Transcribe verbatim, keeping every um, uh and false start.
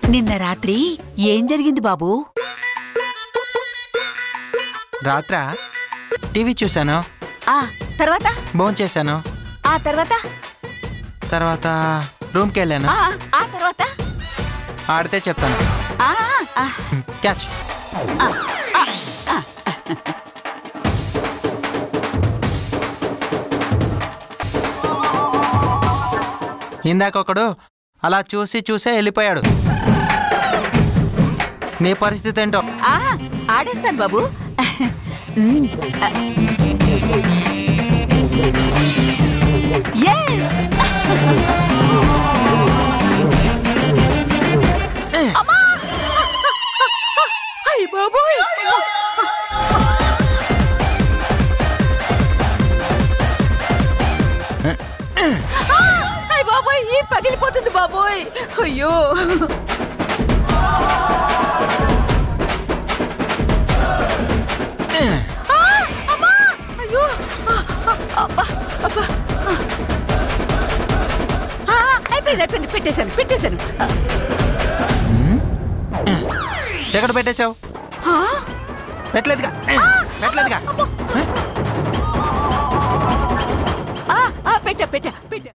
నిన్న రాత్రి ఏం జరిగింది బాబు? రాత్రా టీవీ చూశాను. ఆ తర్వాత భోంచేశాను. ఆ తర్వాత తర్వాత రూమ్కి వెళ్ళాను. ఆ ఆ తర్వాత ఆడితే చెప్తాను. ఆ ఆ క్యాచ్. ఇందాక ఒకడు అలా చూసి చూసే వెళ్ళిపోయాడు. నీ పరిస్థితి ఏంటో? ఆ ఆడేస్తాను బాబు. అయ్య బాబోయ్, అయ్య బాబోయ్, ఈ పగిలిపోతుంది బాబోయ్. అయ్యో అయ్యో అయిపోయింది అయిపోయింది పెట్టేశాను పెట్టేశాను. ఎక్కడ పెట్టేశావు? పెట్టలేదుగా పెట్టలేదుగా పెట్టా పెట్టా పెట్టా